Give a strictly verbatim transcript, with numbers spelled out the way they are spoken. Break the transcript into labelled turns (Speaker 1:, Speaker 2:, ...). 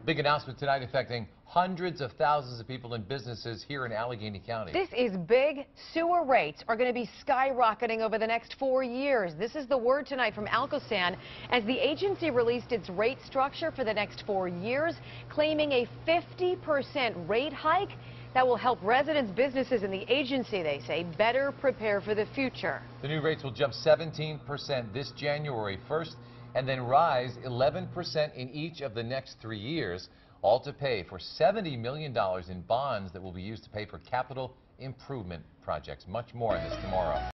Speaker 1: Big announcement tonight affecting hundreds of thousands of people and businesses here in Allegheny County.
Speaker 2: This is big. Sewer rates are going to be skyrocketing over the next four years. This is the word tonight from Alcosan as the agency released its rate structure for the next four years, claiming a fifty percent rate hike that will help residents, businesses, and the agency, they say, better prepare for the future.
Speaker 1: The new rates will jump seventeen percent this January first and then rise eleven percent in each of the next three years, all to pay for seventy million dollars in bonds that will be used to pay for capital improvement projects. Much more on this tomorrow.